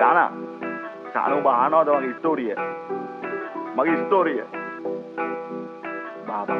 Sana bahana ada story ya. Magi story ya. Baba.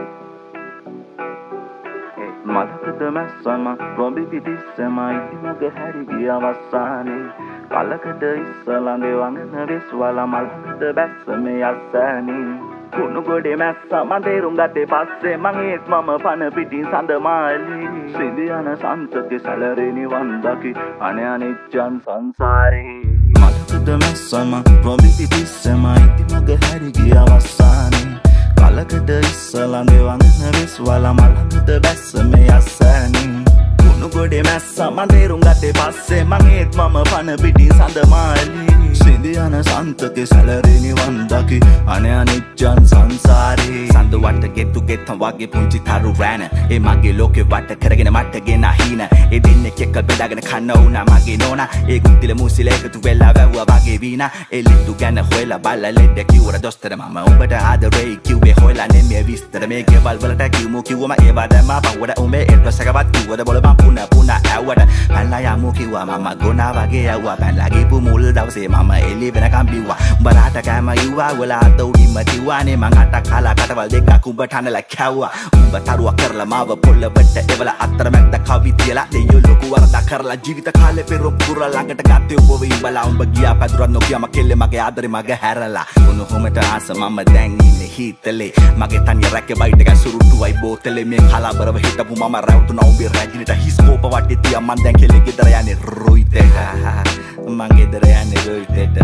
Malakada masama rombi piti sama iti maga hari dia wasani. Kalakada isalange wangana viswala malakada basame asani. Kunu gode massa manderung gade passe mangit mama pana pitin sandamali. Sindiyana santake salareni vandaki ane aniccan sansare. Malakada masama rombi piti sama iti maga hari dia wasani. Kalakada isalange wangana viswala malakada basame asani. Kunu gode massa manderung gade passe mangit mama pana pitin sandamali. Sindiyana santake salareni vandaki ane aniccan sansare. Sandu watta gettu gettan wage punchi tharu rana. E mage loke watta karagena matta gena hina. E dinne kekkal bedagena kanna una mage nona. E guntile musile ekatu wella වැවුවා wage vina. E littu ගැන හොයලා බල්ලා ලෙඩ කිව්වර දොස්තර මම උඹට ආදරේ කිව්වේ හොයලා නෙමෙයි විස්තර මේ ගෙවල් වලට කිව්මු කිව්වම ඒවට මම පවුවට උඹේ එඩ්‍රස් එකවත් කිව්වද බොල මම පුනා ඇව්වට පැනලා යමු කිව්වා මම ගොනා වගේ ඇව්වා පැනලා ගිහපු මුල් දවසේ මම එළි වෙනකම් බිව්වා උඹලාට කෑම ඉව්වා ඔයාලා අත උඩින්ම තිව්වානේ මං අටක් කාලා කටවල් දෙකක් උඹ ටනලා කැව්වා උඹ තරුවා කරලා මාව පොල්ලවට එවලා අතරමැද්ද කවි තියලා දෙයෝ ලොකු වරදක් කරලා ජීවිත කාලේ පෙරොප් පුරලා ළඟට ගත්තේ ඔබ ඉඹලා උඹ ගියා පැදුරක් නොකියම කෙල්ලේ මගේ ආදරේ මගේ හැරලා උණු හොමට ආස මම දැන් ඉන්නේ හිතලේ මගේ තනිය රැකේ බයිට් එක සුරුට්ටුවයි බෝතලේ මේ කලබරව හිටපු මම රැවටුණා උඹේ රැජිනට හිස්කෝප වටේ තියා මන් දැන් කෙල්ලේ ගෙදර යන්නේ රුයිතේට මං ගෙදර යන්නේ රුයිතේට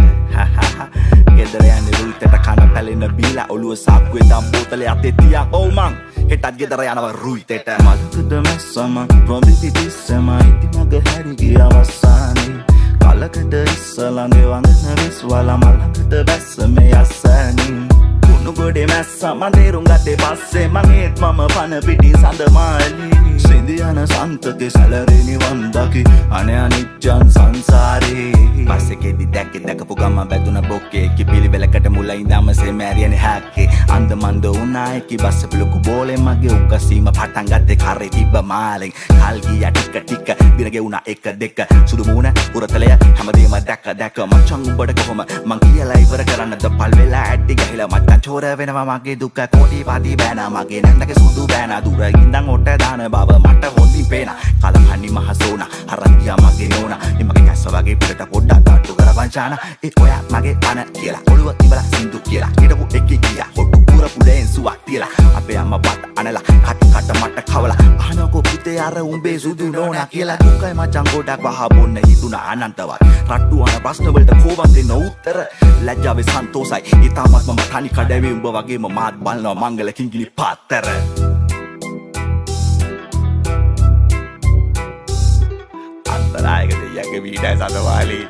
ගෙදර යන්නේ රුයිතේට කන පැලෙන බීලා ඔළුව සාක්කුවේ දම් බෝතලේ අතේ තියා ඔව් මං හෙටත් ගෙදර යනවා රුයිතේට මලකද මැස්සම රොම්බි පිටිස්සම ඉති මගේ හැරි ගියා වස්සානේ කලකඩ ඉස්සලඟේ වඳන විශ්වලා මලකඩ බැස්සමේ යස්සානේ කුණු ගොඩේ මැස්ස මන්දේරුම් ගත්තේ පස්සේ මං ඒත් මම පන පිටින් සඳමාලි සිඳියන සන්තකේ සැලරෙනි වන්දකි අනේ අනිච්චන් සංසාරේ පස්සේ කෙදි දැකපු ගම බැදුන බොක්කේ කි පිළිවෙලකට මුල ඉඳන්ම සෙමෑරියනේ හැක්කේ අන්ද මන්ද උනා එකි බස්ස පිලුකු බෝලේ මගේ උකසීම පටන් ගත්තේ කරේ තිබ්බ මාලෙන් කල් ගියා ටික දින ගෙවුනා එක දෙක සුදු මූණ උරතලය හැමදේම දැක මචං උඹට කොහොම මං කියලා ඉවර කරන්නද පල් වෙලා ඇඩ්ඩි ගහලා මට චෝර වෙනවා මගේ දුක කොටි පාටි බෑනා මගේ නැන්නගේ සුදු බෑනා දුර ඉඳන් ඔට දාන බව මට හොඳින් පේනා කලකන්නි මහසෝනා අරන්දියා මගේ නෝනා එමගේ කැස්ස වගේ පිටට පොඩ්ඩක් තාට්ටු කරවංචානා ඒ ඔයා මගේ පන කියලා ඔළුව ඉබලා සින්දු කියලා හිටපු එකේ ගියා හොට්ටු පුරපු ලෙන්සුවක් තියලා අපේ අම්මා බත් අනලා කට මට කවලා අහනකෝ පුතේ අර උඹේ සුදු නෝනා කියලා දුකයි මචං ගොඩක් වහ බොන්න හිතුණා අනන්තවත් රට්ටු අන ප්‍රශ්න වලට කෝවන් දෙන්න උත්තර ලැජ්ජාවේ සන්තෝසයි ඊටමත් මම තනි කඩවේ උඹ වගේම මාත් බලනවා මංගල කිංගිලි පාත්තර අන්තරායක දෙයියගේ වීඩියෝ සඳවාලි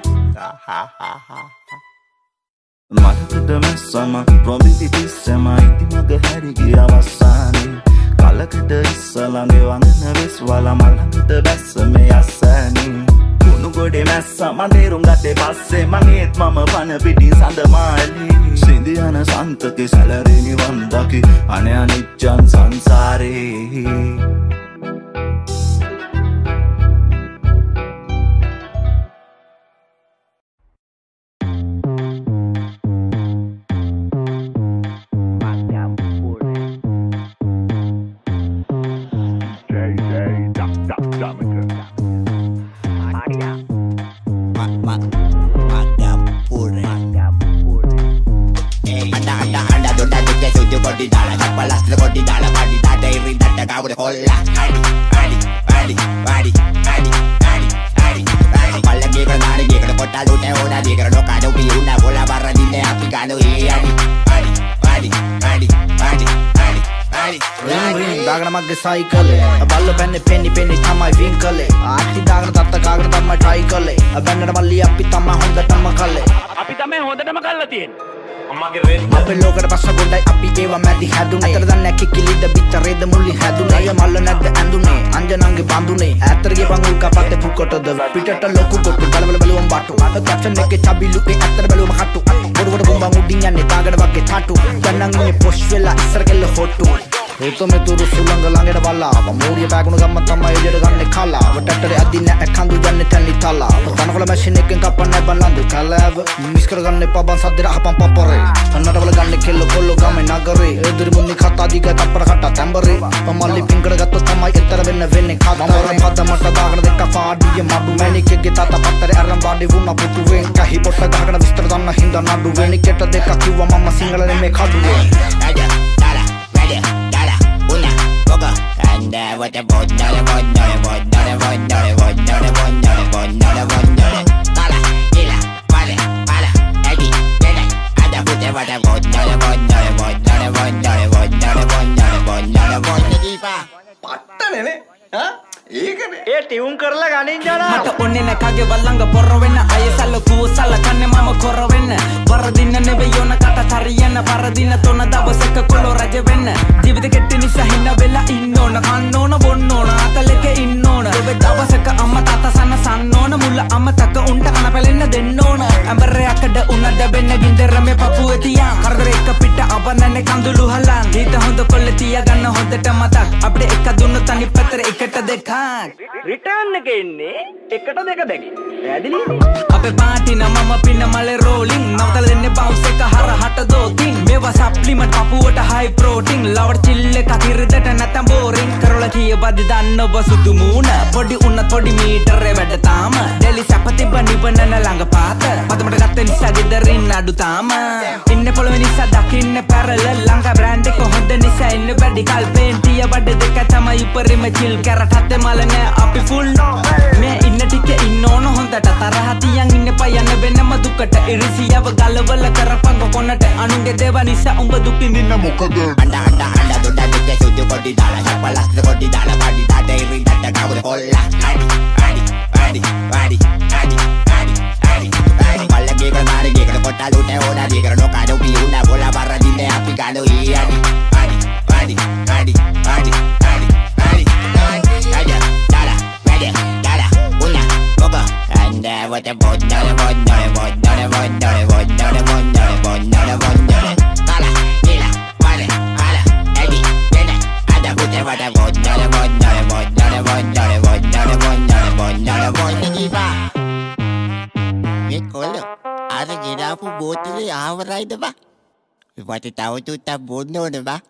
මලකද මැස්සම රොම්බි පිටිස්සම ඉති මගේ හැරි ගියා වස්සානේ කලකඩ ඉස්සලඟේ වඳන විශ්වලා මලකද බැස්සමේ යස්සානේ කුණු ගොඩේ මැස්ස මන්දේරුම් ගත්තේ පස්සේ මං ඒත් මම පන පිටින් සඳමාලි සිඳියන සන්තකේ සැලරෙනි වන්දකි අනේ අනිච්චන් සංසාරේ cycle ballo penne penny තමයි වින්කලේ ආටි දාගෙන තත්ත කාගෙන තමයි try කළේ බැන්නට මල්ලි අපි තමයි හොඳටම කළේ අපි තමයි හොඳටම කළා තියෙන්නේ අම්මගේ රෙද්ද අපේ ලෝකෙට පස්ස ගොඩයි අපි ඒවා මැදි හැදුනේ අතර දන්නේ කිකිලිද පිටරේද මුලි හැදුනේ අය මල්ල නැද්ද ඇඳුනේ අංජනංගේ බඳුනේ ඈතට ගියපන් උල් කපත්තේ පුකොටද පිටට ලොකු කොටු බලවල බලුවම් බටු අත කච්චන් එකේ චබිලු ඒ අතර බලුවම කට්ටු පොඩ පොඩ බොම්බන් උඩින් යන්නේ තාගඩ වගේ තාටු ගන්නන් ඉන්නේ පොෂ් වෙලා ඉස්සර කෙල්ල හොට්ටු උතුමෙ තුරු සුළඟ ළඟට වල්ලාව මූරිය පැගුණු ගම්ම තමයි එළියට ගන්න කලාව ටැටරේ අදින්න ඇකන්දු යන්නේ තැනි තලාව තනකොළ මැෂින් එකෙන් කපන්නේ බලන්දු කලාව මිස් කරගන්න එපා බන් සද්දට අහපන් පපරේ අන්නටවල ගන්න කෙල්ල කොල්ල ගමේ නගරේ එදිරි මුන්නි කතා දිග තප්පර කට තැඹරේ පමල්ලි පිංකඩ ගත්තොත් තමයි එතර වෙන්නේ කතරේ පදමට දාගෙන දෙක පාඩිය මඩු මැණිකෙක්ගේ තාතා පත්තරේ අරන් බාඩි වුණා පුතුවෙන් කහි පොට්ට ගහගෙන විස්තර දන්න හින්දා නඩු වෙනිකට දෙකක් කිව්වා මම සිංහල නෙමේ කඩුවේ what a boy, not a boy, not a boy, not a boy, not a boy, not a boy, not a boy, not a boy, not a Kala, Ila, Pala, Pala, Eddie, Dede, Ada Pute, what a boy, not a boy, not a boy, not a boy, not a boy, not a boy, not a boy, not a boy, Nadifa. පට්ටනේ ඈ ඒකනේ ඒ tune කරලා ගනින් ජනා මට ඔන්නේ නැකගේ වල්ලංග පොර වෙන්න අයසල්ල කුවසල්ල කන්නේ මම කොර වෙන්න වරදින්න නෙවෙයි යොන කට හරියන්න පරදින තොන දවසක කොළො රජ වෙන්න ජීවිත කෙටි නිසා හින්න වෙලා ඉන්න ඕන කන්න ඕන බොන්න ඕන අතලෙක ඉන්න ඕන ඔබ දවසක අම්මා තාත්තා සන්න ඕන මුල අමතක උන්ට කන පැලෙන්න දෙන්න ඕන ඇඹරයකඩ උනද වෙන්න ගින්දර මේ පපුවේ තියා කරදර එක පිට අවනන්නේ කඳුළු හලන් හිත හොඳ කොල්ල තියා ගන්න හොඳට මතක් අපිට එක දුන්නොත් අනිත් පැත්තට එකට දෙකක් රිටර්න් එක එන්නේ එකට දෙක දෙකේ පැහැදිලි අපේ පාටි නමම පින්න මලේ රෝලින් නවතල දෙන්නේ බවුන්ස් එක හරහට දෝතින් මේවා සප්ලිමන්ට් පපුවට හයි ප්‍රෝටීන් ලවඩ් චිල් එක කිරිදට නැතම් බෝරින් කරලා කීයවද දන්න ඔබ සුදු මූණ පොඩි උන්නත් පොඩි මීටරේ වැඩ තාම ඩෙලි සැපතිබ නිවනන ළඟ පාත පදමට ගත්ත නිසා ගෙදරින් අඩු තාම ඉන්නේ පොළොවේ නිසා දකින්න පැරලල් ළඟ බ්‍රෑන්ඩ් එක හොඳ නිසා ඉන්න වැඩි කල්පෙන්ටිය බඩ දෙක තමයි උපරිම චිල් කරට හත්තේ මල නෑ අපි ෆුල් මේ ඉන්න ටික ඉන්න ඕන හොඳට තරහ තියන් ඉන්න පයන්න වෙනම දුකට ඉරිසියව ගලවල කරපංග කොනට අනුන්ගේ දේව නිසා උඹ දුක් විඳින්න මොකද අඬ දොඩ දෙක සුදු පොඩි දාලා චපලස් පොඩි දාලා පඩි දාට ඉරින් දඩ කවුද කොල්ලා මල්ලගේ කරමාරි ගේ කර කොටා ලුට ඕනා ගේ කර නොකඩ උපි උනා බොලා බරදින්නේ අපි ගානෝ ඊ අඩි what a boy, not a boy, not a boy, not a boy, not a boy, not a boy, not a boy, not a boy, not a Kala, Ila, Pala, Pala, Eddie, Dede, Ada Pute, what a boy, not a boy, not a boy, not a boy, not a boy, not a boy, not a boy, not a boy, Nadifa. Mikolo, ada kira aku botol ya awalnya itu ba? Buat tahu tu tak bodoh tu ba?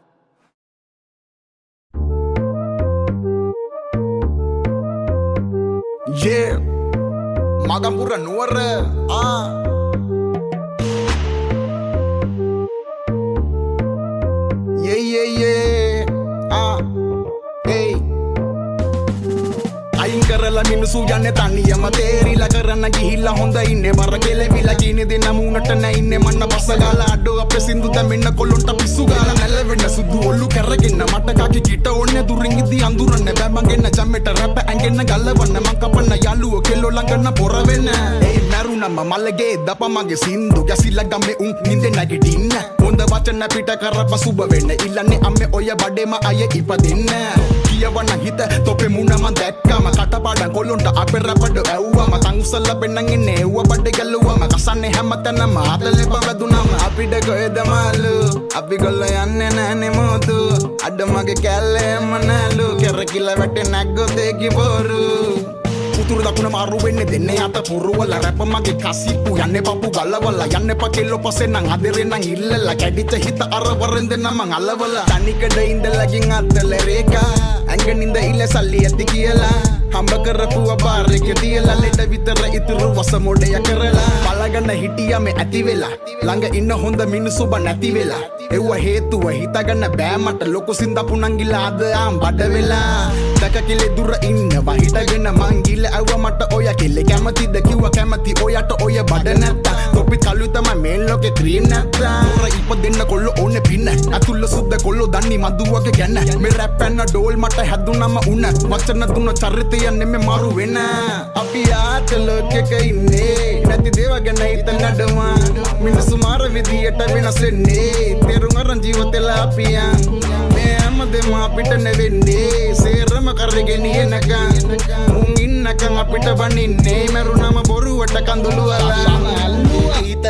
Yeah. Magampura nuwar hey අයින් කරලා මිනිසු යන්නේ තනියම තේරිලා කරන්න ගිහිල්ලා හොඳ ඉන්නේ බර කෙලවිලා කිනි දෙන්න මූණට නැින්නේ මන්න බස්ස ගාලා අඩෝ අපේ සින්දු දැම්මෙන්න කොල්ලොන්ට පිස්සු ගාලා නැලවෙන්න සුදු ඔල්ලු කරගෙන මට කකි කිට ඕන්නේ දුරින් ඉදි අඳුරන්නේ බෑ මං ගෙන්න ජම්මෙට රැප ඇඟෙන්න ගල්ලවන්න මං කපන්න යාළුවෝ කෙල්ලෝ ළඟන පොර වෙන්න ඒ මරුණම මල්ලගේ දප මගේ සින්දු ගැසිලා ගම්මේ උන් නින්දේ නැගිටින්න හොඳ වචන පිට කරප සුබ වෙන්න ඉල්ලන්නේ අම්මේ ඔය බඩේම අය ඉපදින්න කියවන්න හිත තොපේ මුණ මං දැක්කම කටපාඩම් කොල්ලොන්ට අපේ රැපඩ ඇව්වම තං උසල්ලා පෙන්නන් ඉන්නේ එව්ව බඩේ ගැල්ලුවම කසන්නේ හැමතැනම ආදලේ බවදුනම අපිට කොහෙද මාළු අපි ගොල්ල යන්නේ නැහනේ මොතු අඩ මගේ කැල්ලේ මනලු කරකිලා වැටේ නැග්ගොත් ඒකි බොරු උතුරු දකුණ මාරු වෙන්නේ දෙන්නේ අත පුරවල රැප මගේ කසිප්පු යන්නේ පපු ගලවල යන්නේ පකෙල්ලෝ පස්සේ නම් අදරේ නම් ඉල්ලලා කැඩිච්ච හිත අර වරෙන්ද නම් අලවල තනිකඩ ඉඳලාකින් අතල රේකා ඇඟනින්ද ඉල සල්ලි ඇති කියලා හම්බ කරපු අපාරේක තියලා ලෙඩ විතර ඉතුරු වස මොඩය කරලා බලගන්න හිටියා මේ ඇති වෙලා ළඟ ඉන්න හොඳ මිනිස්සු බ නැති වෙලා එව්ව හේතුව හිතගන්න බෑ මට ලොකු සින්දපු නංගිලා අද ආම් බඩ වෙලා දැක කිලේ දුර ඉන්නවා හිටගෙන මං ගිල ඇව්ව මට ඔය කෙල්ලේ කැමතිද කිව්ව කැමති ඔයට ඔය බඩ නැත්තා තොපි කලු තමයි මේ ලෝකේ ක්‍රීම් නැත්තා උර ඉපදෙන්න කොල්ල ඕනේ පින්න අතුල්ල සුද්ද කොල්ල දන්නි මදුවගේ ගැන මේ රැප් පැන්න ඩෝල් මට හැදුනම උන වචන දුන්න චරිතය නෙමෙ මාරු වෙන අපි ආත ලෝකෙක ඉන්නේ නැති දේව ගැන හිතන නඩවා මිනිස්සු මාර විදියට වෙනස් වෙන්නේ තේරුම් අරන් ජීවිතේලා අපියන් මේ හැමදේම අපිට නෙවෙන්නේ සේරම කරගෙන යනකම් මුන් ඉන්නකම් අපිට බනින්නේ මරුණම බොරුවට කඳුළු අලා හිතල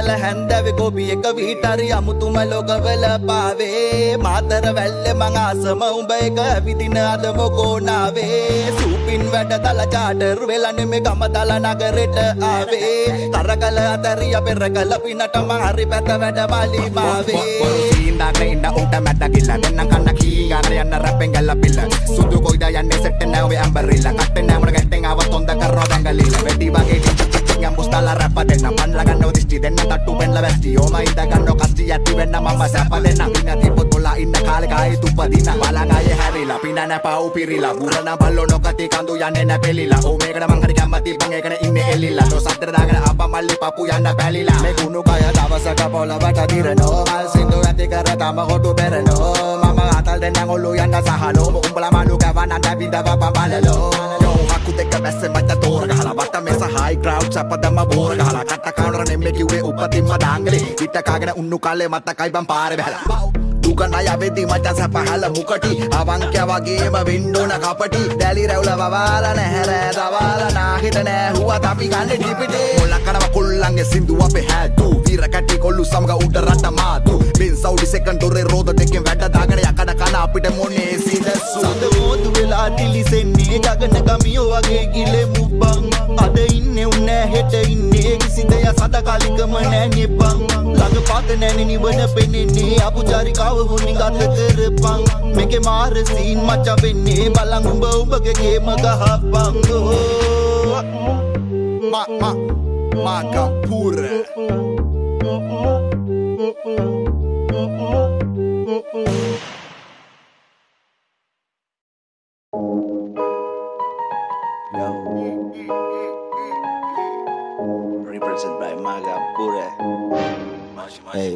කල හැන්දවේ ගොබි එක වීටරි අමුතුම ලෝකවල පාවේ මාතර වැල්ල මං ආසම උඹ එක ඇවිදින අද මොකෝනාවේ සූපින් වැඩ දල චාටර් වෙලා නෙමෙ ගම දල නගරෙට ආවේ තරකල අතරිය පෙර කල පිනට මං හරි පැත වැඩ බලි මාවේ සීන්දාගෙන ඉන්න උට මැද ගිල්ල දෙන්න කන්න කී ගාන යන්න රැපෙන් ගල්ල පිල්ල සුදු කොයිද යන්නේ සෙට් නැවේ අම්බරිල්ල කට්ටේ නෑමන ගැටෙන් ආවත් හොඳ කරනවා දැඟලිල්ල වැඩි වගේ yang mustala rapa denna man laganno disti denna tattu penla vesti oma inda ganno kasti yatti wenna mama sapa denna inna tipot bola inna kale kai tupadina balangaya harila pinana pau pirila burana ballo nokati kandu yanne na pelila o megada man hari gammati bangekana inne elilla no sadra dagana apa malli papu yanna pelila me gunu kaya dawasaka bola bata dirano mal sindu ati kara tama hodu berano mama atal denna ngolu yanna sahalo umbala malu kawana davinda baba balalo yo aku dekka besse mata tor gahala bata mesa high crowd පදම බෝර ගහලා කට්ට කවුනර නෙම්මේ කිව්වේ උපතින්ම දාංගලේ පිට කාගෙන උන්නු කාලේ මතකයි බම් පාරේ බහලා දුකන යවෙදි මචං සපහල මුකටි අවංක්‍ය වගේම වින්ඩෝන කපටි දැලි රැවුල වවාල නැහැර දවාල නාහිට නෑ හුවත් අපි ගන්නේ ටිපිටේ මොලකනව කුල්ලන්ගේ සින්දු අපේ හැදු වීර කටි කොල්ලු සමග උඩ රට මාතු බෙන් සෞඩි සෙකන්ඩ් දොරේ රෝද දෙකෙන් වැඩ දාගෙන යකඩ කන අපිට මොනේ සීදසු සදෝදු වෙලා දිලිසෙන්නේ ගගන ගමියෝ වගේ ගිලේ මුබ්බන් අද ඉන්නේ උන්නේ හෙට ඉන්නේ කිසිදය සදකාලිකම නෑනේ බං ළඟ පාත නෑනේ නිවන පෙනෙන්නේ අපුචාරිකාව හොනි ගත කරපන් මේකේ මාර සීන් මච වෙන්නේ බලන් උඹ උඹගේ ගේම ගහපන් Magapur represent by Magapur hey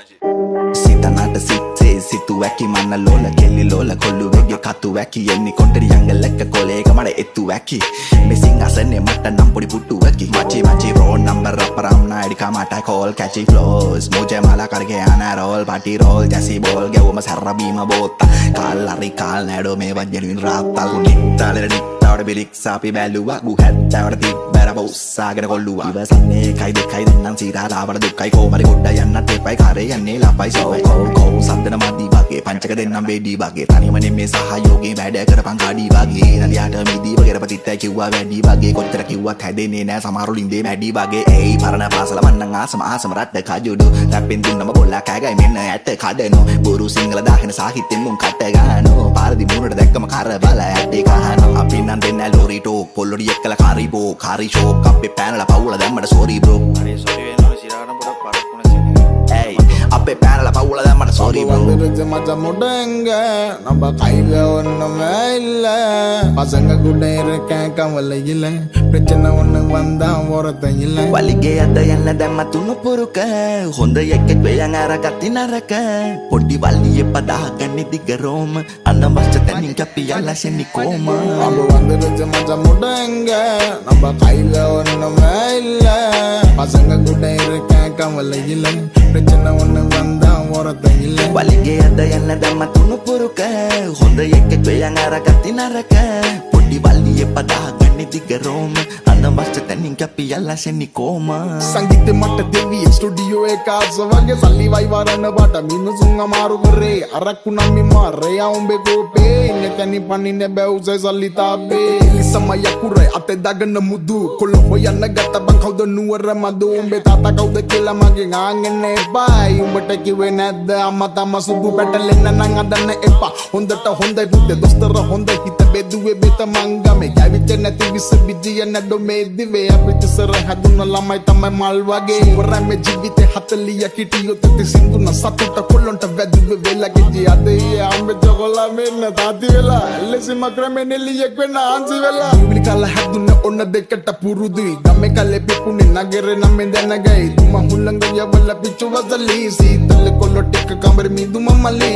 Sitanada sitte situ waki manna lola kelli lola kollu wege katu waki yenni konteri yangalekka kolega mada ettu waki me singasane matta nam podi puttu waki machi roll number aparamna id kamata call catchy flows muje mala karge ana roll party roll jasi ball gewuma sarra bima botta kallari kal nado me wajjelin ratal nittale nittawada bilik sapi baluwa gu hattawada tibbara bossagena kolluwa iwasanne kai dekai dennan sira lavada dukkai komari godda yanna tepai kare yanne lapai so ko සන්දන මදි වගේ පංචක දෙන්නම් වේඩි වගේ තනියම නෙමේ සහයෝගයෙන් වැඩ කරපන් ගාඩි වගේ නලියට මිදී වගේ රපතිත් කිව්වා වැඩි වගේ කොච්චර කිව්වත් හැදෙන්නේ නෑ සමහරු ලින්දේ මැඩි වගේ ඒයි පරණ පාසල මන්නම් ආසම රට කජුඩු රැපෙන් දුන්නම බොල්ලා කෑගයි මෙන්න ඇට කඩනෝ බොරු සිංහල දාගෙන සාහිත්‍යෙන් මුන් කට ගන්නෝ පාරදි මුණට දැක්කම කර බල ඇටේ කහනෝ අපි නම් දෙන්න ලෝරි ටෝක් පොල්ලොඩි එක්කලා කාරිබෝ කාරි ෂෝක් අපේ පැනලා පවුල දැම්මට සෝරි බ්‍රෝ හරි සෝරි වෙනවා සිරාගෙන පොඩක් පරක්කුණ සිනේ ඒයි අපේ පැනලා පවුල දැම්මට සෝරි බ්‍රෝ வந்துருச்சு மச்சான் முடங்க நம்ம கையில ஒண்ணுமே இல்ல பசங்க கூட இருக்கேன் கவலை இல்ல பிரச்சனை ஒண்ணு வந்தா ஓரத்த இல்ல வலிගේ අද යන්න දැම්ම තුණු පුරුක හොඳ එකෙක් වෙයන් අරගත්ති නරක පොඩි වල්ලියේ පදාගන්නේ දිගරෝම අනවශ්‍ය තැනින් කැපියලා ෂෙනි කොම අඹ வந்துருச்சு மச்சான் முடங்க நம்ம கையில ஒண்ணுமே இல்ல பசங்க கூட இருக்கேன் கவலை இல்ல பிரச்சனை ஒண்ணு வந்தா ஓரத்த இல்ல වලිගේ අද යන්න දැම්ම තුණු පුරුක හොඳ එකෙක් වෙයන් අරගත්ති නරක පොඩි වල්ලියේ පදාගන්නේ දිගරෝම අනවශ්‍ය තැනින් කැපියලා ෂෙනි කොම සංගීත මට දෙවිය ස්ටුඩියෝ එක ආසවගේ සල්ලි වයි වරන බට මිනිසුන් අමාරු කරේ අරක්කු නම් මාරේ ආඹේ ගෝපේ ඉන්නකනි පනින්න බැවුසේ සල්ලි තාබේ ලිසමය කුරේ අතේ දාගෙන මුදු කොල්ල හොයන්න ගත්ත බං කවුද නුවර මදු උඹේ තාත්තා කවුද කියලා මගෙන් ආන්නේ බයි උඹට කිව්වේ නැද්ද අම්මා තමා සුදු පැටලෙන්න නම් අදන්න එපා හොඳට හොඳයි පුතේ දොස්තර හොඳයි හිත බෙදුවේ බෙත මංගමේ කැවිච්ච නැති විස බිජිය නඩෝ මේ දිවේ අපිට සර හදුන ළමයි තමයි මල් වගේ වරම ජීවිතේ 40 කිටියොත් ති සින්දුන සතුට කොල්ලොන්ට වැදුවේ වෙලකෙජි අද ආම්බේ ජොගලා මෙන්න තාති වෙලා එල්ලෙසිම ක්‍රමෙ නෙලියෙක් වෙන්න ආන්සි වෙලා විලි කල හදුන ඔන්න දෙකට පුරුදුයි ගමේ කලේ පිපුනේ නගරේ නම් දැනගයි තුම හුල්ලංග යවල පිච්චු වදලි සීතල කොල්ලො ටික කමර මිදු මමලි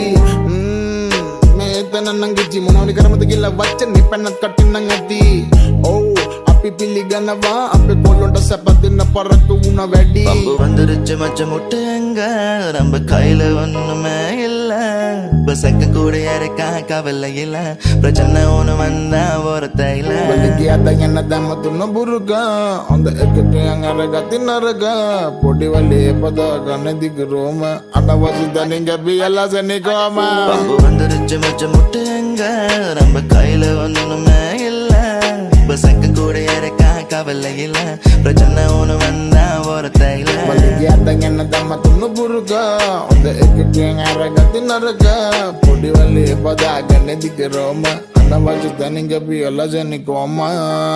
මේ තන නංගිජි මොනවනි කරමද කියලා වචනේ පැනත් කටින්න ඇති ඕ අපි පිළිගනවා අපේ කොල්ලොන්ට සැප දෙන්න පරක්කු වුණ වැඩි බම්බ වන්දරච්ච මච්ච මුට්ටංග රම්බ කයිල වන්නම එල්ල Besaka kuda yareka kavelayila Prachana ona manda vorataila Baliki adanya nadama tunna buruga Onda ekete yang aragati naraga Podi wali pada gane digroma Anawasi daninga biyala senikoma Pambu vandaruchu mecha muttanga Ramba kaila vannu mayilla Besaka kuda yareka kavelayila Prachana ona manda vorataila Baliki adanya nadama tunna buruga Onda ekete yang aragati naraga Podi wali pada gane digroma Anawasi daninga biyala senikoma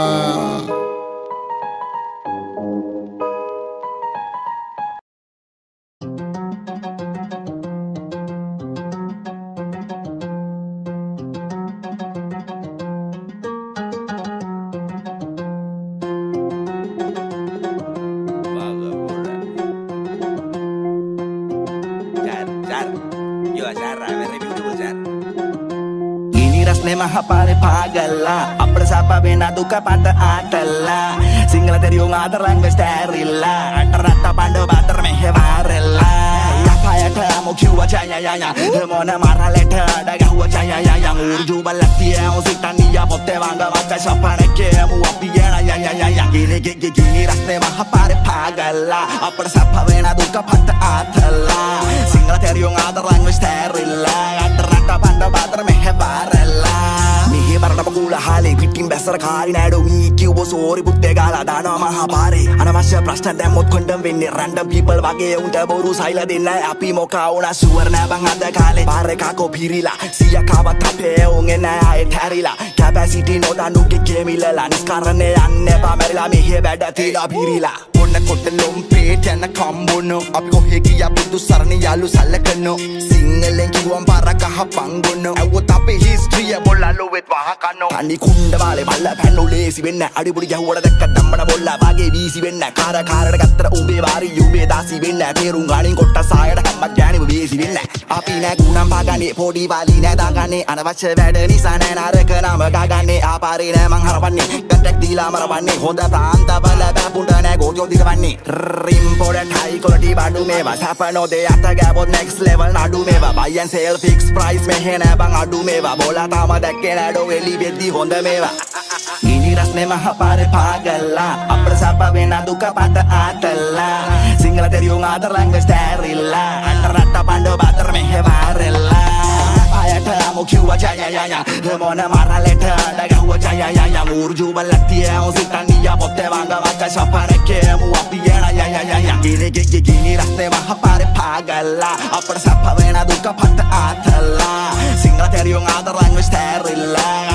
Mahapare pagala Apra sapa vena duka pata atala Singla teriung adar langga sterila Atarata pando batar mehe varela Yapaya tamu kiwa jaya yaya Mona mara leta daga huwa jaya yaya Urju balatia usitania pote vanga maka sapane kemu apiena yaya yaya Gini rasne mahapare pagala Apra sapa vena duka pata atala Singla teriung adar langga sterila Atarata pando batar mehe varela Marana pagula hale pitin besar khari nado mi kiubo sori putte gala dana mahapare anawasya prashna damot kondam wenne random people wage unta boru saila denna api moka una suwarna bangada kale pare kako phirila siya kawa tape ongena ay tharila capacity no danu ke gemilala niskarane anne ba marila mehe bada tila phirila onna kotelom pet yana kambono api ko hegiya budu sarani yalu salakano singalen kiwam paraka hapangono awo tape history bolalo wet Kani kunda vale balla panno lesi venna adipudi jahuwada dakka dammana bolla wage visi venna kara gattara ube vari ube dasi venna terun ganin kotta sayada hamma jani vesi venna api na gunam bagane podi wali na dagane anawasya weda nisa na naraka nama gagane apare na mang harapanne gatak dila marapanne honda pranta bala bapunda na godyo digawanne rimpoda thai quality badu meva sapano de atta gabot next level nadu meva buy and sell fixed price mehena bang adu meva bola tama dakke nado Libeti honda meva Gini rasne mahapare pagala Apra sapa vena duka pata atala Singla teriung adar langga sterila Antarata pando batar mehe varela Paya tamu kiwa jaya yaya Mona mara leta daga huwa jaya yaya Urju balatia usitania pote vanga maka sapane kemu apiena yaya yaya Gini rasne mahapare pagala Apra sapa vena duka pata atala Singla teriung adar langga sterila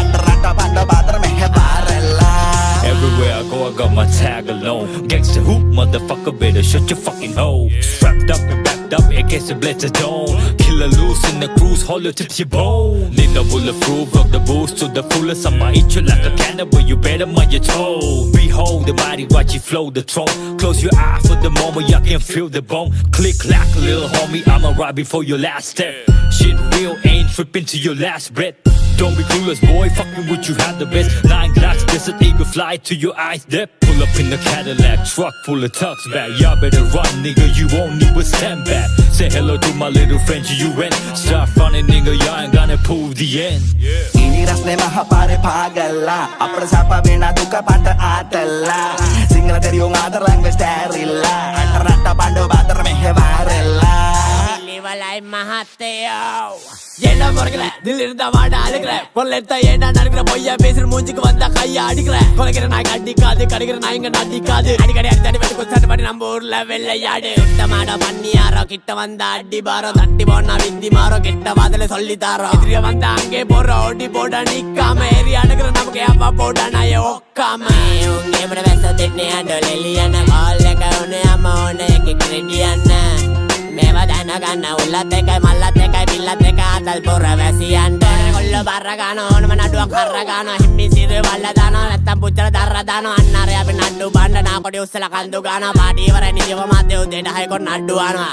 Everywhere I go, I got my tag alone. Gangsta hoop, motherfucker, better shut your fucking hole. Strapped up and backed up against the blades of dawn. Killer loose in the cruise, hollow to your bone. Need a bulletproof, rock the boost to the fullest. I'ma eat you like a cannibal, you better mind your toe. Behold the mighty watch you flow the throne. Close your eye for the moment, y'all can feel the bone. Click, clack, little homie, I'ma ride before your last step. Shit real, ain't tripping to your last breath. Don't be clueless, boy, fucking with you had the best. 9 glass, desert eagle fly to your eyes depth. Pull up in the Cadillac, truck full of tucks back. Y'all better run, nigga, you won't need but stand back. Say hello to my little friend, UN. Start running, nigga, y'all ain't gonna prove the end. Ini rasne mahapare pagala Apra sapa vena duka pata atala Singla teriung adar langga sterila Antarata pando batar mehe varela Livalai mahateo Yena morgla dilirda vada alikra Polletta yena nargra boya pesir munjikku vanda kaiya adikra Kolagera naik adikade kadigera nainga nadikade adikade aditani vetu kossata padi namburla vella yade utta maada panniyara kitta vanda addi baro datti bonna viddi maro ketta vadale sollitaro idriya vanda ange borra odi boda nikkama area adikra namage appa boda naye okkama unge mara vessa tenne adoleliyana kolleka une amma one ek krediyanna Meva dana gana ullate kai mallate kai billate kai atal porra vesiyante kollo barra gana onma nadu karra gana himmi siru valla dana nattam puchara darra dana annare api naddu banda na kodi ussala kandu gana paadi vara nijewa madde udeda hay kon naddu ana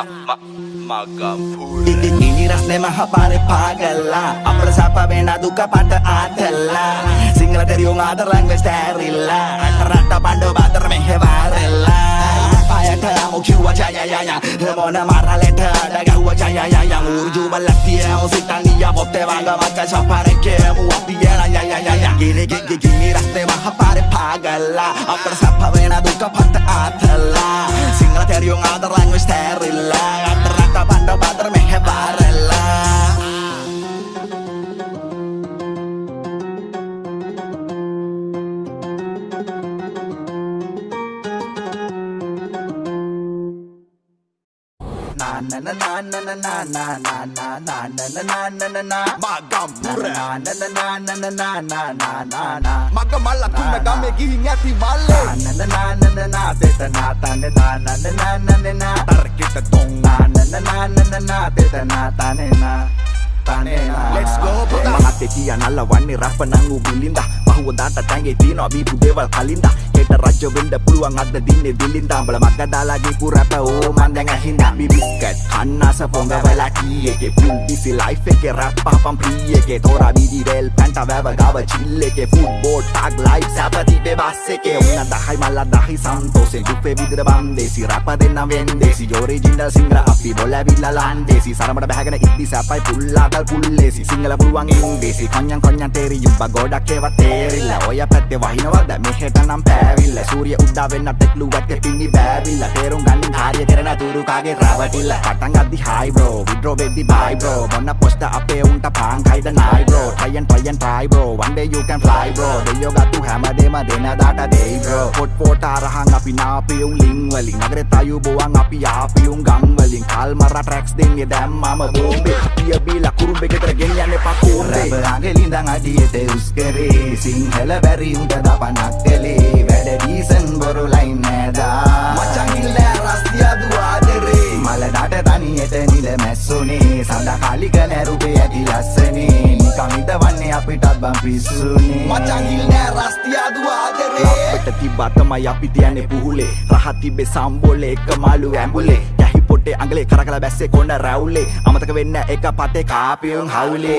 Ini rasne mahapare pagala Apra sapa vena duka pata atala Singla teriung adar langga sterila Antarata pando batar mehe varela Paya letter amo kiwa jaya jaya mona mara letter daga huwa jaya jaya urju balatia usitania botte vanga macha chapare ke mu apiena jaya jaya gini raste mahapare pagala apar sapa vena duka pat atala singla terio ngadar language sterilla adrata banda badar mehe barella na na na na na na na na na na na na na na na Magamura na na na na na na na na na na Magamala tunna game gihin ඇති මල්ලේ na na na na na na teta na ta na na na na na na na na තරකිට තොන් na na na na na na na teta na ta na na ta na Let's go puta මහත් එකිය නල්ලවන්නේ රප නං උබිලින්දා පහුවදාට ටැංගේ තියනවා බීපු දේවල් කලින්දා හෙට රජ්‍ය වෙන්න පුළුවන් අද දින්නේ දිලින්දා උඹල මග්ග දාලා ගිපු රැප ඕ මන් දැන් අහින්දා බිබිස්කට් කන්නාස පොඟවලා කීයේකේ ෆුල් බිසි ලයිෆ් එකේ රැප් පහපම් ෆ්‍රී එකේ තෝරා බීදි රෙල් පැන්ට වැව ගාව චිල් එකේ ෆුට්බෝල් ටග් ලයිෆ් සැපති බස් එකේ උන්න දහයි මල්ල දහයි සන්තෝෂේ යුපේ විදිර බන්දේසි රැප දෙන්න වෙන්දේසි ඔරිජිනල් සිංගල අපි බොලවිලා ලන්දේසි සරමඩ බහගෙන ඉද්දි සැපයි පුල්ලාදල් පුල්ලේසි සිංගල පුළුවන් ඉංග්‍රීසි කොඤ්ඤන් තේරි යුබ්බ ගොඩක් ඒවා තේරිලා ඔය පැත්තේ වහිනවද මෙහෙට නම් පෑවිල්ලා සූර්ය උද්දා වෙන්න ටෙක්ලු වැටේ පින්නි බෑවිල්ලා තේරුම් ගන්න කාර්ය කරන තුරු කාගේ රවටිල්ලා පටන් ගද්දි හයි බ්‍රෝ විඩ්‍රෝ වෙද්දි බයි බ්‍රෝ මොන පොස්ට අපේ උන්ට පාන් කයිද නයි bro try bro one day you can fly bro දෙයෝ ගත්තු හැමදේම දෙන දාට දෙයි bro පොට් පොට අරහන් අපි නාපියුම් ලින් වලින් නගරේ තයු බොවන් අපි ආපියුම් ගම් වලින් කල්මර ට්‍රැක්ස් දෙන්නේ දැම්මම බෝම්බේ පිය බීලා කුරුම්බේ ගෙදර ගෙනියන්නේ පකෝරේ රැබාගේ ලින්දන් අඩියේ උස්කරේ සිංහල බැරි උන්ට දපනක් දෙලේ වැඩ ඩීසන් බොරු ලයින් නෑදා මචං ඉල්ල රස්තියා දුආදරේ මලඩට තනියට නිල මැස්සුනේ සඳ කාලික නැරුපේ ඇති ලස්සනේ නිකන් ඉදවන්නේ අපිටත් බම් පිස්සුනේ මචං ඉල්ල රස්තියා දුආදරේ අපිට තිබ්බා තමයි අපි තියන්නේ පුහුලේ රහ තිබ්බේ සම්බෝලේ එක මාළු ඇඹුලේ යහි පොටේ අඟලේ කරකලා බැස්සේ කොණ්ඩ රැවුලේ අමතක වෙන්න එක පතේ කාපියුන් හවුලේ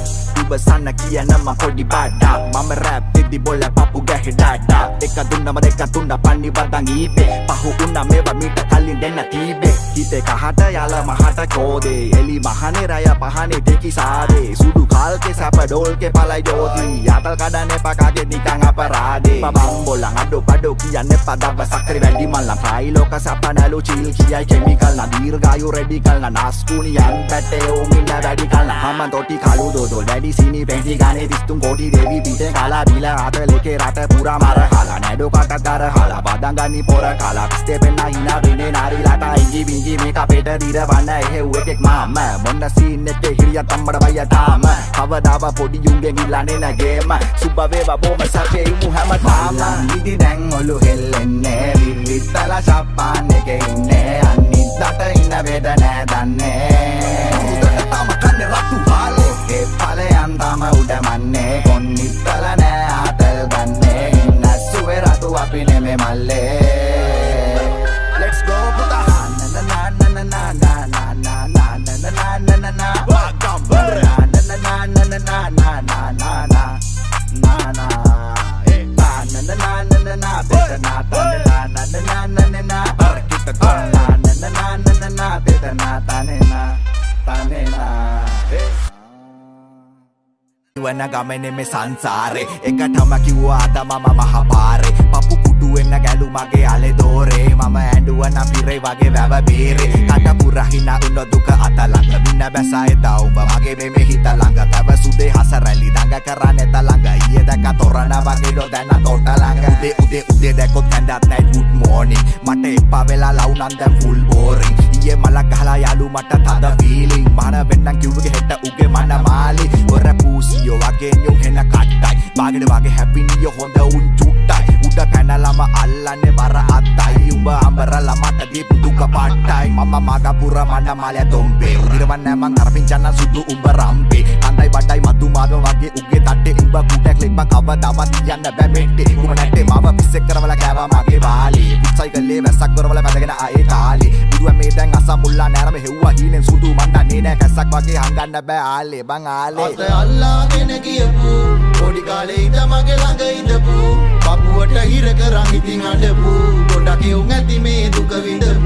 Besana kia nama kodi bada Mama rap tidi bola papu gahe dada Eka tunda mereka tunda pani badang ibe Pahu una meba mita kalin dena tibe Kite kahata yala mahata kode Eli mahane raya pahane teki sade Sudu kal ke sapa dol ke palai joti Yatal kadane pakage nikang aparade Babang bolang adok kia nepa daba sakri wedi malang Rai loka sapa nalu chill kia chemical na dirgayu radical na naskuni yang bete umina radical na Haman toti kalu dodol daddy sini penti gane distum kodi devi bite kala bila ata leke rata pura mara hala nado kata dara hala badang gani pora kala piste penna hina bine nari lata ingi bingi meka peta dira banna ehe uekek mama monna scene eke hiriya tambada baya tama kawadawa podi yunge gilane na game subba weva boma sape imu hama tama idi dang olu hellenne vivittala chappane ke inne annidata inna vedana danne udata tama kanne ratu hale e palayan tama udamane konnittala na atal ganne inna suwe ratu apine me malle let's go puta na na na na na na na na na na na na na na na Bagambara na na na na na na na na na na na na eh na na na na na na beta na ta na na na na na na na kita na na na na na na beta na ta na Wana gamene me sansare ekatama kiwwa ada mama mahapare papu kudu enna galu mage ale dore mama anduwana pire wage වැව බේරේ කට පුරහිනා උන දුක අතලඟ මින්න බැසයි තවුඹ මගේ මෙමෙ හිත ළඟ තව සුදේ හසරැලි දඟ කරන්නේ තලඟ ඊයේ දැක තොරණ වගේ ඩොදැන තොට ළඟ උදේ දැකොත් කැඳත් night good morning මට එපා වෙලා ලව් නම් දැන් full boring ඊයේ මලක් ගහලා යාළු මට තද feeling මන වෙන්නම් කිව්වගේ හෙට උගේ මන මාලි ඔර පූසියෝ වගේ nyung හෙන කට්ටයි බාගෙඩ වගේ happy නිය හොඳ උන් චුට්ටයි උඩ පැනලම අල්ලන්නේ බර අත්තයි උඹ අඹරලා මට දීපු දුක පාට්ටයි මම මගපුර මඩ මාලය තොම්බේ උදිරවන්නේ මං අරපින්චන්න සුදු උඹ රම්පේ කන්දයි බඩයි මතු මාග වගේ උගේ තට්ටේ උඹ කුටක් ලෙබ්බන් කවදාවත් යන්න බෑ මෙට්ටේ උඹ නැට්ටේ මාව පිස්සෙක් කරවලා කෑවා මගේ වාලේ පුත්සයිකලේ වැස්සක් කරවලා වැදගෙන ආයේ තාලේ බුදුන් මේ දැන් අසමුල්ලා නෑරම හෙව්වා හීනෙන් සුදු මණ්ඩන්නේ නෑ කැස්සක් වගේ හංගන්න බෑ ආලේ බං ආලේ අත අල්ලාගෙන ගියපු පොඩි කාලේ ඉඳ මගේ ළඟ ඉඳපු පපුවට හිර කරන් ඉතින් අඬපු ගොඩක් යුන් ඇති මේ දුක විඳපු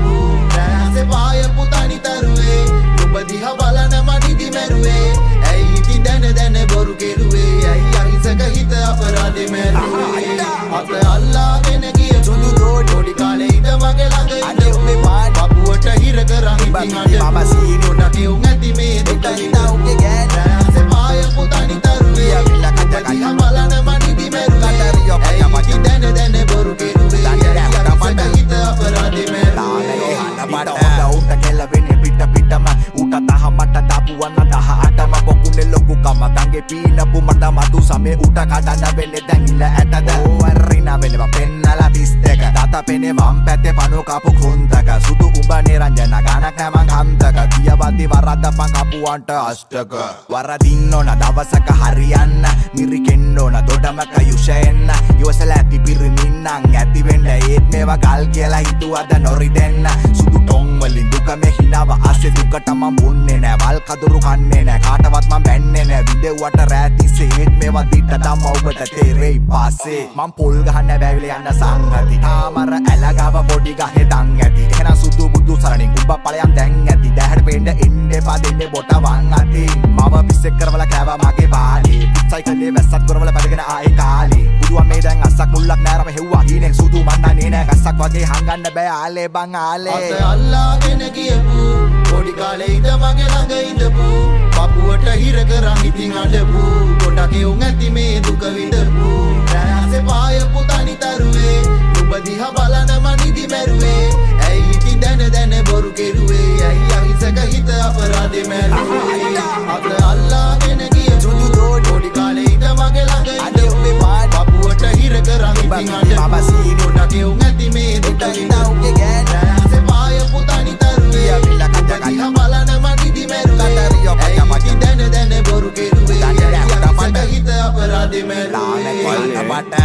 මගේ ළඟ ඉන්න පපුවට හිර කරන් ඉතින් අඬ මම සීනි උඩ කෙවුම් ඇති මේ දුක විඳා උගේ ගෑන පාය පුතනි තරුවේ අවිලා කජ බලන මනිදි මෙරුවේ කටරියෝ දැන බොරු කෙරුවේ හිත අපරාධි මෙරුවේ මට උට කෙලවෙන්නේ පිටම උට තහමට දාපුවන්න 18ම පොකුනේ ලොකු කමකන්ගේ පීනපු මට මතු සමේ උට කඩන්න වෙන්නේ දැන් ඉල ඇටද ඕවරිනා වෙනවා පෙන්නලා 32 තාතා පෙනේ වම් පැත්තේ පනෝ කපු කුන්තක සුදු උඹ නිරංජන ගානක් නෑ මං හන්දක තියවද්දි වරද්දපන් කපුවන්ට අෂ්ටක වරදින්න ඕන දවසක හරියන්න මිරිකෙන්න ඕන දොඩමක යුෂෙන්න ඉවසලා ඇති පිරිමින්නම් ඇති වෙන්න ඒත් මේවා ගල් කියලා හිතුවද නොරිදෙන්න සුදු ටොං වලින් දුක මේ හිනාව ආසේ දුකට මම මුන්නේ නෑ වල් කදුරු කන්නේ නෑ කාටවත් මම බැන්නේ නෑ විදෙව්වට රැතිසේ ඒත් මේවා දිට තම ඔබට තේරෙයි පාසේ මම පොල් ගහන්න බැවිල යන්න සංගති තාමර ඇලගව පොඩි ගහේ දන් ඇති එහෙනම් සුදු බුදු සරණින් උඹ ඵලයන් දැන් ඇති දැහැට පෙන්න ඉන්න එපා දෙන්නේ බොට වන් අති මම පිස්සෙක් කරවල කෑවා මගේ බාලේ සයිකලේ වැස්සක් කරවල පැදගෙන ආයේ කාලේ බුදුන් මේ දැන් අස්සක් මුල්ලක් නෑරම හෙව්වා හීනෙන් සුදු මන්නන්නේ නෑ ගස්සක් වගේ හංගන්න බෑ ආලේ බං ආලේ අත අල්ලාගෙන ගියපු පොඩි කාලේ ඉඳ මගේ ළඟ ඉඳපු පපුවට හිර කරන් ඉතින් අඬපු කොට කෙවුම් ඇති මේ දුක විඳපු රැසේ පාය පුතනි තරුවේ නුඹ දිහා බලන මනිදි මැරුවේ ඇයි ඉතින් දැන බොරු කෙරුවේ ඇයි අහිසක හිත අපරාධි මැරුවේ අත අල්ලාගෙන ගියපු පොඩි කාලේ ඉඳ මගේ ළඟ ඉඳපු පපුවට හිර කරන් ඉතින් අඬපු කොට කෙවුම් ඇති මේ දුක විඳපු රැසේ පාය පුතනි තරුවේ අවිලා කජ බලන මනිදි මැරුවේ ඇයි ඉතින් දැන බොරු කෙරුවේ අහිසක හිත අපරාධි මැරුවේ මට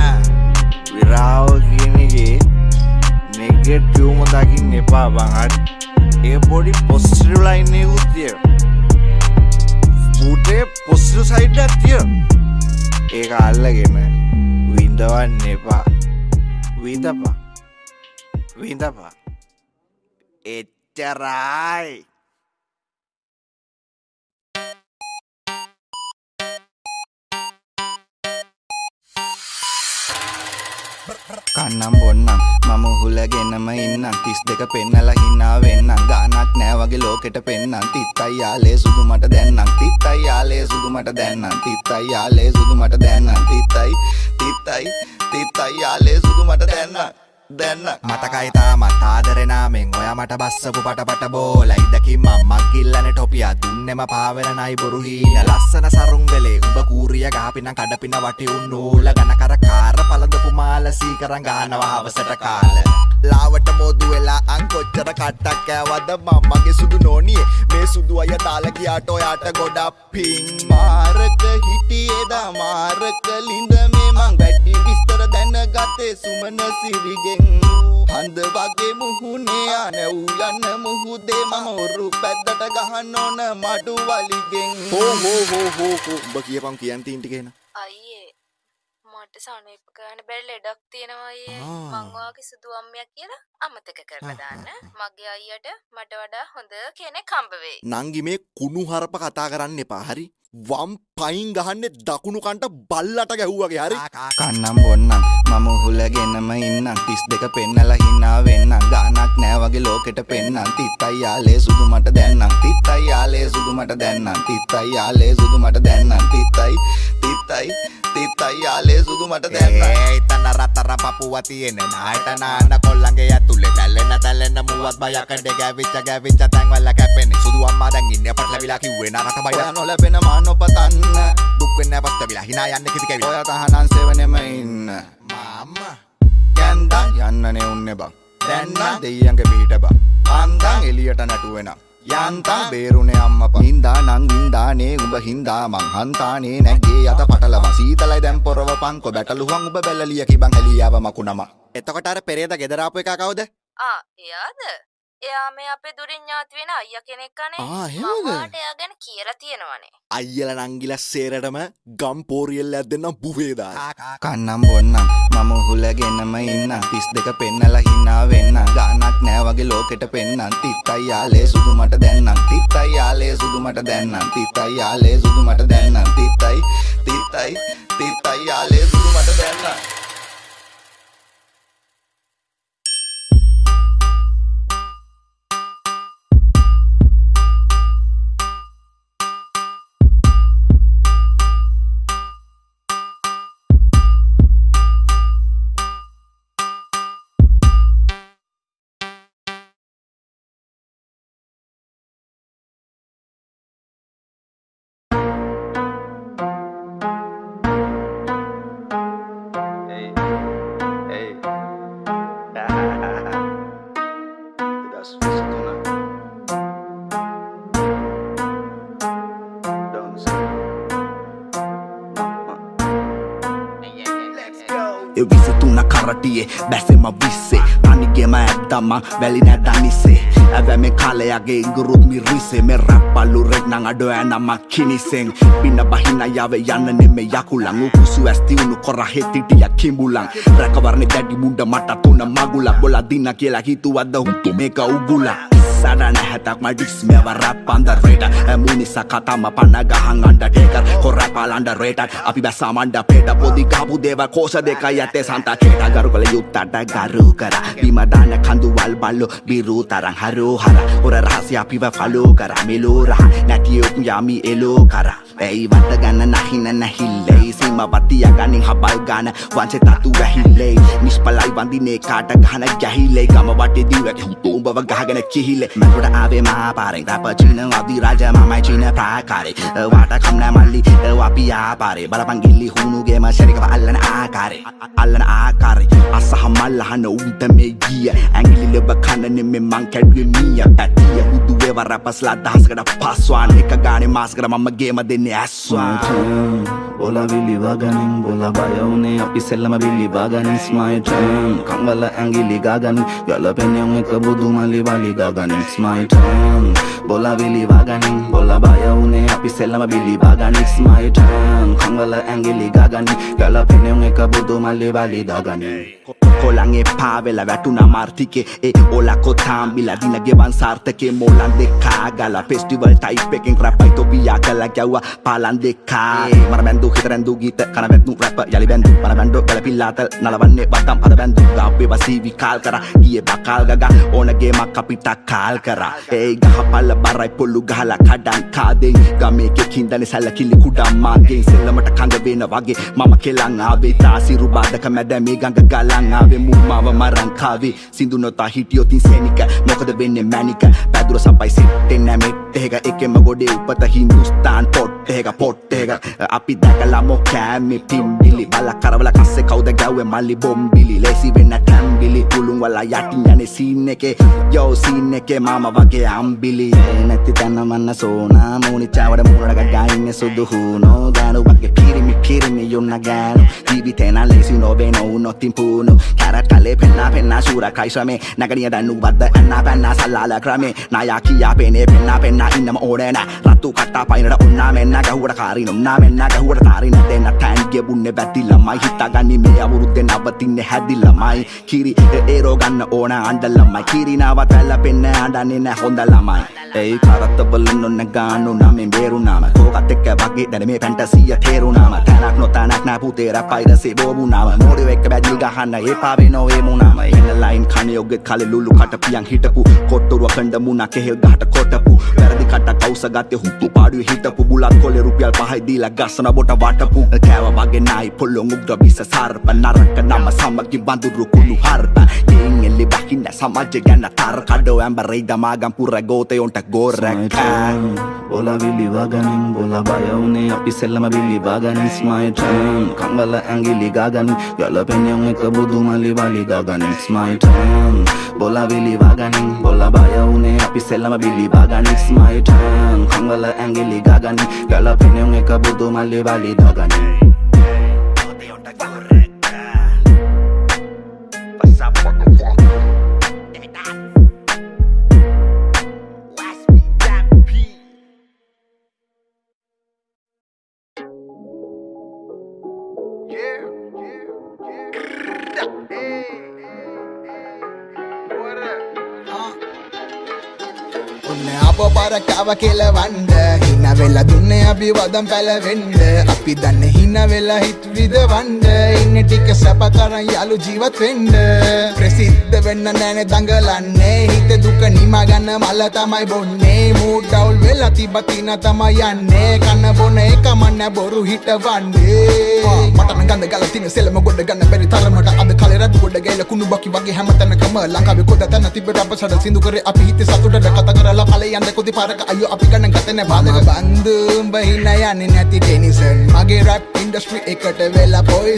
විරාව කියනගේ නෙගටිව්ම දකින්න එපා බං හරි ඒ පොඩි පොසිටිව් ලයින් එකකුත් තිය පුටේ පොසිටිව් සයිඩ් එකක් තිය ඒක අල්ලගෙන විඳවන්න එපා විඳපා එච්චරයි කන්නම් බොන්නම් මම උහුලගෙනම ඉන්නම් 32 පෙන්නලා හිනා වෙන්නම් ගානක් නෑ වගේ ලෝකෙට පෙන්නම් තිත්තයි යාලේ සුදු මට දැන්නම් තිත්තයි යාලේ සුදු මට දැන්නම් තිත්තයි යාලේ සුදු මට දැන්නම් තිත්තයි යාලේ සුදු මට දැන්නම් මතකයි තාමත් ආදරේ නාමෙන් ඔයා මට බස්සපු පටපට බෝලයි දකි මම්මක් ගිල්ලනේ ටොපියා දුන්නෙම පාවෙන නයි බොරු හීන ලස්සන සරුන් වෙලේ උඹ කූරිය ගහපිනම් කඩපින වටි උන්නූල ගන කර කාර පළඳපු මාල සීකරන් ගහනවා හවසට කාල ලාවට මොදු වෙලා අං කොච්චර කට්ටක් කෑවද මම්මගේ සුදු නෝනියේ මේ සුදු අය දාලා ගියාට ඔයාට ගොඩක් පිං මාරක හිටියේ දා මාරක ලිඳ මේ මං වැඩි විස්තර දැනගත්තේ සුමන සිරිගෙන් හඳ වගේ මුහුණේ ආනව් යන්න මුහුදේ මම ඔරු පැත්තට ගහන්න ඕන මඩු වලිගෙන් හෝ උඹ කියපන් කියන් තීන් ටික එන අයියේ මට සනීප කරන්න බැරි ලෙඩක් තියෙනවා අයියේ මං වාගේ සුදු අම්මියක් කියලා අමතක කරලා දාන්න මගේ අයියට මට වඩා හොඳ කෙනෙක් හම්බ වෙයි නංගි මේ කුණු හරප කතා කරන්න එපා හරි වම් පයින් ගහන්නේ දකුණු කන්ට බල්ලට ගැහුවාගේ හරි කන්නම් බොන්නම් මම උහුලගෙනම ඉන්නම් 32 පෙන්නලා හිනා වෙන්නම් ගානක් නෑ වගේ ලෝකෙට පෙන්නම් තිත්තයි යාලේ සුදු මට දැන්නම් තිත්තයි යාලේ සුදු මට දැන්නම් තිත්තයි යාලේ සුදු මට දැන්නම් තිත්තයි යාලේ සුදු මට දැන්නම් ඒ තන රතර පපුවා තියෙන නායට නාන කොල්ලන්ගේ ඇතුලේ තැලෙන මුවත් බයකට ගැවිච්ච තැන් වල කැපෙන්නේ සුදු අම්මා දැන් ඉන්නේ පටලවිලා කිව්වේ නරක බය නොලැබෙන නොපතන්න දුක් වෙන්න පස්ත විලා හිනා යන්නේ කිසි කෙවි ඔය තහනන් සෙවනෙම ඉන්න මාම්මා කැන්දන් යන්නනේ උන්නේ බං දැන් නම් දෙයියන්ගේ පිට බං අන්දන් එළියට නැටුවෙනා යන්තම් බේරුනේ අම්මපා හින්දා නං වින්දානේ උඹ හින්දා මං හන්තානේ නැග්ගේ යත පටලම සීතලයි දැන් පොරවපන්කො බැටළුවන් උඹ බැලලිය කිබන් හැලියාව මකුණම එතකොට අර පෙරේද ගෙදර ආපු එකා කවුද එයාද එයා මේ අපේ දුරින් ඥාති වෙන අයියා කෙනෙක් අනේ මම වාට එයා ගැන කියලා තියෙනවනේ අයියලා නංගිලා සේරටම ගම් පෝරියෙල් ඇද්දෙන්නම් බුවේ දාලා කන්නම් බොන්නම් මම උහුලගෙනම ඉන්නම් 32 පෙන්නලා හිනා වෙන්නම් ගානක් නෑ වගේ ලෝකෙට පෙන්නම් තිත්තයි යාලේ සුදු මට දැන්නම් තිත්තයි යාලේ සුදු මට දැන්නම් තිත්තයි යාලේ සුදු මට දැන්නම් තිත්තයි යාලේ සුදු මට දැන්නම් Eu visse tu na karatie, bässe ma visse Tanige ma äddama, välinä danisse Ävä me kaleage ingurut mi rise Me rappallu regnang ado ena ma kinisen Pinna bahina jave jannene me jakulang Ukusu ästi unu korra hetiti ja kimbulang Räkavarne daddy munda mata tuna magula Bola dina kiela hitu adda huttu meka ugula Sada nähätak ma dismeva rap underrated Munissa katama panagahan undertaker Ko rapal underrated Api bässä manda peda Podi gabu deva kosa deka jätte santa ceta Garukale juttada garu kara Bima dana kandu walballo biru tarang haru hara Ora rahasia piva falu kara milu raha Näti okun yami elo kara Ei vada gana nahina nahille Sima vatia ganin habal gana Vanse tatu vähille Nispalai vandine kaata gana jahille Gama vate diwek umbava gahagana kihille Mangkuda ave ma pareng Tapa Cina wabdi raja mamai Cina prakare Wata kamna malli wapi apare Balapanggili hunu gema syari kapa allan akare Allan akare Asa hamalla hana unta megia Angili leba kanane memang kadwe miya Tatia hudu weva rapas lada haskada paswan Eka gane maskada mama gema dene aswan Bola Billy Waganin, Bola Bayone, Apisella Billy Waganin, it's my turn. Kangala Angili Gaganin, Yalapen with the Budu Mali Bali Gaganin, it's my turn. Bola Billy Waganin, Bola Bayone, Apisella Billy Waganin, it's my turn. Kangala Angili Gaganin, Yalapen with the Budu Mali Bali Gaganin. Kolange pavela vätuna martike Ola kotambila dina gevan sarteke Molande kagala festival taipeken Rapaito biyakala kyawa palande ka Marabendu hitrendu gita kana bendu rapa yali bendu Marabendu gala pillatal nalavanne batam pada bendu Gabe basivi kal kara Gie bakal gaga Ona gema kapita kal kara Gahapala barai polu gahala kadang kadeng Gameke kindane sala kili kudama Gen selamata kanga vena wage Mama kelang ave Tasiru badaka madame ganga galang ave Mumava marang kave Sindu nota hitio tin senika Mokada venne manika Padura sampai sitte name Tehega eke magode upata Hindustan Pottega Api dakala mo kame pimbili Bala karavala kasse kauda gawe mali bombili Lesi venna tambili Ulung wala yatinyane sineke Yo sineke mama vage ambili Natti tanna manna sona Muni chawada munadaga gainge sudu huno Ganu vage pirimi yonna gano Jivitena lesi no veno uno timpuno Karat kale penna sura kaisame Nagariya danu badda anna penna salala krame Nayakiya penna innama orena Ratu kata painada onna menna gahuda karino Na menna gahuda tarina Tena tange bunne batila mai Hitagani me avurudde navatinne hadilla mai Kiri ero ganna ona andalla mai Kiri navatala penna andane na hondalla mai Ei karattavalunno nagano namen beru nama Kokatekka vage dane me fantasia teru nama Tanak no tanak na putera paida se bobu nama Mori vekka badil gahanna e pave no e munama Ena line khane yoget khale lulu kata piyang hitapu Kottoru akanda muna kehel gahata kotapu Verdi kata kausa gatte huttu padu hitapu Bulat kole rupial pahai dila gasana bota watapu Kawa vage nai polo ngugda bisa sarpa Naraka nama samaki banduru kunu harta Ingeli bahinda samaje gana tar Kado ambare damagan pura gote onta goreka Bola Billy Waganin, Bola Bayone, Apisella Billy Waganin, it's my turn. Kangala Angili Gaganin, Yalapen with the Budu Mali Bali Gaganin, it's my turn. Bola Billy Waganin, Bola Bayone, Apisella Billy Waganin, it's my turn. Kangala Angili Gaganin, Yalapen with the Budu Mali Bali Gaganin. Parakawa kelawanda hina vela dunne abi wadam pelawenda api danne hina vela hit vidawanda inne tika sapa karan yalu jeewath wenna prasiddha wenna nane dangalanne hite duka nima ganna mala tamai bonne mood down vela tibatina tamai yanne kanna bone ekamanna boru hitawande mata nan ganda gala tinne selama godda ganna beri taramata ad kale radu godda gela kunu baki wage hamatana kama lankawe koda tana tibeta apasada sindu kare api hitte satuda kata karala kale yande kodi paraka ayo api ganna gatene badaka bandu bahina yanne nati tenison mage rap industry ekata vela poison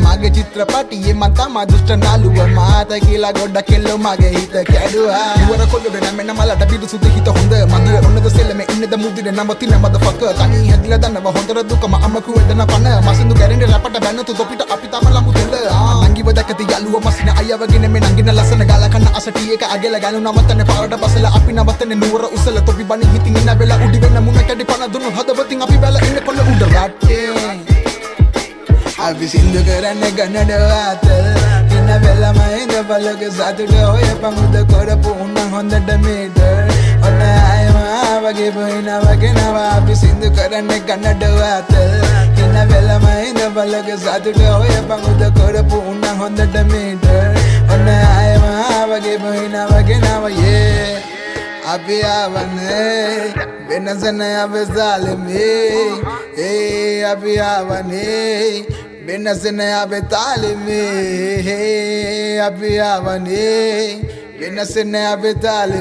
මගේ චිත්‍රපටියේ මං තමා දුෂ්ට නළුව මාත කියලා ගොඩක් කෙල්ලෝ මගේ හිත කැඩුවා ඉවර කොල්ලොඩ නැමෙන්න මලට පිටුසුද හිත හොඳ මගේ ඔන්නද සෙල්ලමේ ඉන්නද මුදිර නවතින motherfucker තනි හැදිලා දන්නව හොඳට දුකම අමකු වෙදන පන මසින්දු ගැරෙන්නේ රැපට බැන්නතු තොපිට අපි තම ලම්බු දෙල නංගිව දැකති යාළුව මස්න අයවගෙන මේ නංගින ලස්සන ගාලා කන්න අසටි එක අගල ගලු නවතන පාරට බසලා අපි නවතන නුවර උසල තොපි බණි හිතින් ඉන්න වෙලා උඩි වෙන මුණ කැඩි පන දුන්නු හදවතින් අපි බැල ඉන්න කොල්ල උඩ රටේ අපි සින්දු කරන්නේ ගන්නඩ අතල් ඉන්න වෙලම ඉඳ බලක සතුට ඔය පමුද කරපු උන්න හොඳට මීටර් ඔන්න ආයම වගේ බොයින වගේ නවා අපි සින්දු කරන්නේ ගන්නඩ අතල් ඉන්න වෙලම ඉඳ බලක සතුට ඔය පමුද කරපු උන්න හොඳට මීටර් ඔන්න ආයම වගේ බොයින වගේ නවා yeah අපි ආවනේ වෙනසන අපි සාලමේ අපි ආවනේ වෙනසන අපි තාලමේ අපි ආවනේ වෙනසන අපි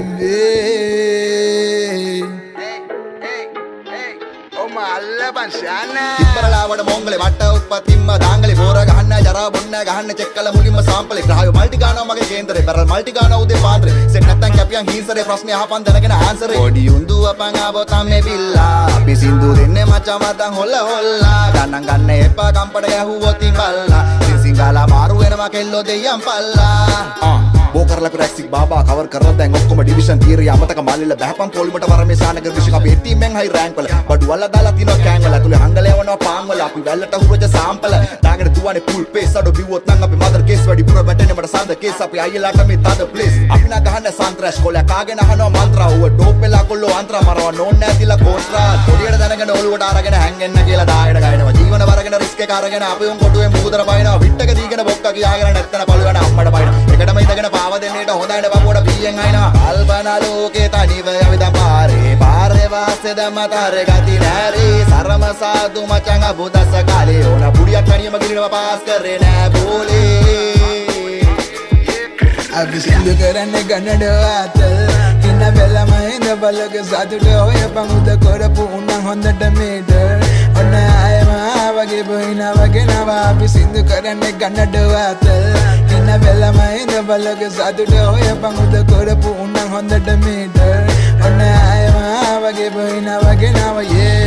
තාලමේ ඉපරලාවට මොංගලේ වට උප්පතිම්ම දාංගලේ බෝර ගහන්න ජරා බොන්න ගහන්න චෙක් කළ මුලින්ම සාම්පලේ ග්‍රහය මල්ටි ගානවා මගේ කේන්දරේ බරල් මල්ටි ගානවා උදේ පාන්දරේ සෙට් නැත්තම් කැපියන් හීන්සරේ ප්‍රශ්නේ අහපන් දැනගෙන ආන්සරේ පොඩි උඳු අපන් ආවොතම් මේ බිල්ලා අපි සින්දු දෙන්නේ මචං මතන් හොල්ලා ගණන් ගන්න එපා කම්පට ගැහුවොත් ඉබල්ලා සිංගාලා මාරු වෙනවා කෙල්ලෝ දෙයියන් පල්ලා බෝකරලා ක්‍රැක්සික් බාබා කවර් කරලා දැන් ඔක්කොම ඩිවිෂන් තීරිය අමතක මාලිල බහපන් පොලිමට වරමේ සානක විශේෂ අපේ ටීමෙන් හයි රෑන්ක් වල බඩු වල දාලා තිනවා කෑන් වල තුලේ හංගල යවනවා පාන් වල අපි වැල්ලට හුරජ සාම්පල දාගෙන දුවන්නේ ෆුල් පේස් අඩෝ බිව්වොත් නම් අපි මදර් කේස් වැඩි පුර වැටෙන්නේ මට සඳ කේස් අපි අයියලාට මේ තද ප්ලේස් අපි නා ගහන්න සන්ත්‍රාස් කොල කාගෙන අහනවා මන්ත්‍රා ඌව ඩෝප් වෙලා කොල්ලෝ අන්ත්‍රා මරව නෝන් නැතිලා කෝස්ට්‍රා පොඩියට දැනගෙන ඔලුවට අරගෙන හැංගෙන්න කියලා දායන ගයනවා ජීවන වරගෙන රිස්ක් එක අරගෙන අපි උන් කොටුවේ මුහුදර බයිනවා විට්ටක දීගෙන බොක්ක කියාගෙන නැත්තන පළුවන අම්මඩ බයිනවා එකටම ඉඳගෙන පාව දෙන්නේට හොඳයිනේ බබුවට බීයෙන් අයිනවා කල්පනා ලෝකේ තනිව යවිදම් පාරේ වාසේ දමතරේ ගති නැරේ සරම සාදු මචං අබුදස කාලේ ඕන පුඩියක් කණියම ගිරිනව පාස් කරේ නෑ බෝලේ අපි සින්දු කරන්නේ ගන්නඩ අතල් ඉන්න වෙලම ඉඳ බලක සතුට ඔය පමුද කරපු උන්න හොඳට මීටර් ඔන්න ආයම වගේ බොයින වගේ නවා අපි සින්දු කරන්නේ ගන්නඩ අතල් ඉන්න වෙලම ඉඳ බලක සතුට ඔය පමුද කරපු උන්න හොඳට මීටර් ඔන්න ආයම වගේ බොයින වගේ නවා yeah